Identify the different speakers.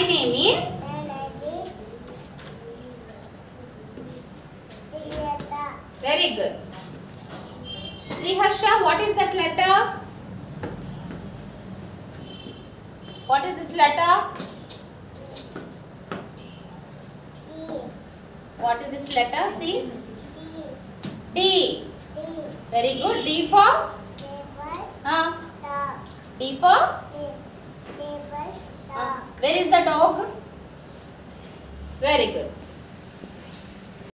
Speaker 1: name is very good. See Harsha, what is that letter? What is this letter? What is this letter? See? D. Very good. D for? D for? Where is the dog? Very good.